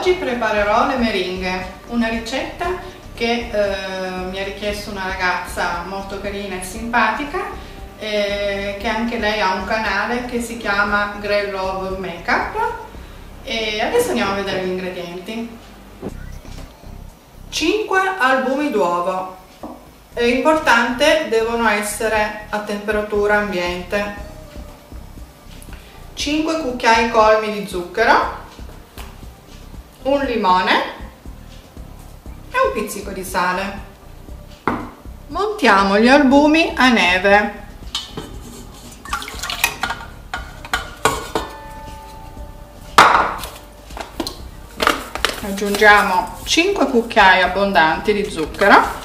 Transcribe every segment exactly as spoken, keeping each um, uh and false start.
Oggi preparerò le meringhe, una ricetta che eh, mi ha richiesto una ragazza molto carina e simpatica, eh, che anche lei ha un canale che si chiama Grey Love Makeup. E adesso andiamo a vedere gli ingredienti. cinque albumi d'uovo. È importante, devono essere a temperatura ambiente. cinque cucchiai colmi di zucchero, un limone e un pizzico di sale. Montiamo gli albumi a neve. Aggiungiamo cinque cucchiai abbondanti di zucchero,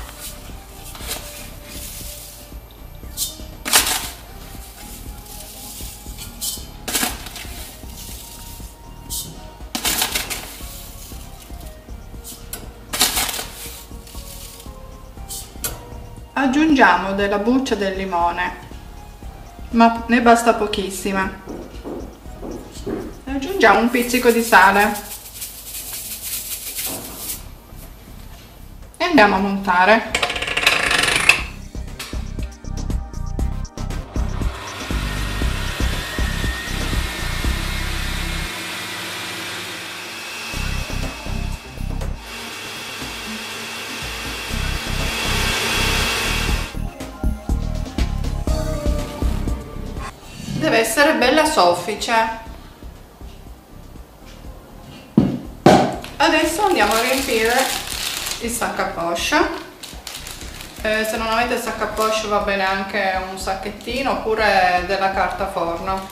aggiungiamo della buccia del limone, ma ne basta pochissima, e aggiungiamo un pizzico di sale e andiamo a montare. Deve essere bella soffice. Adesso andiamo a riempire il sac à poche. Eh, se non avete il sac à poche va bene anche un sacchettino oppure della carta forno.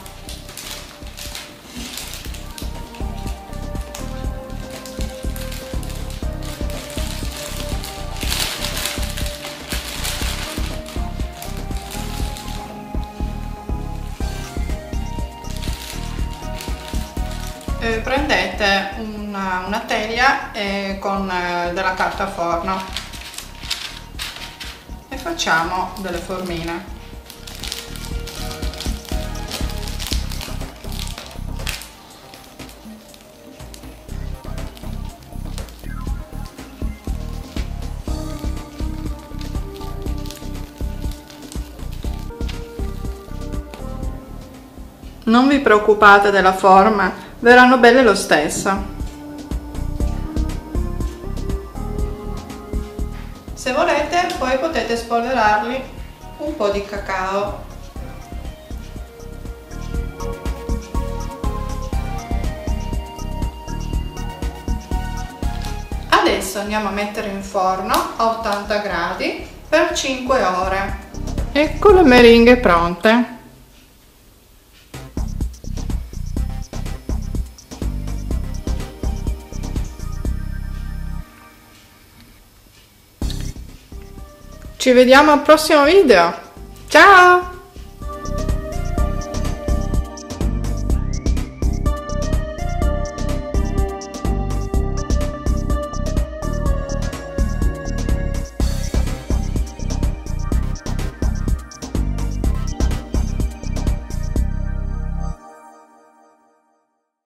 Eh, prendete una, una teglia eh, con eh, della carta forno e facciamo delle formine. Non vi preoccupate della forma, verranno belle lo stesso. Se volete poi potete spolverarli un po' di cacao. Adesso andiamo a mettere in forno a ottanta gradi per cinque ore. Ecco le meringhe pronte. Ci vediamo al prossimo video. Ciao!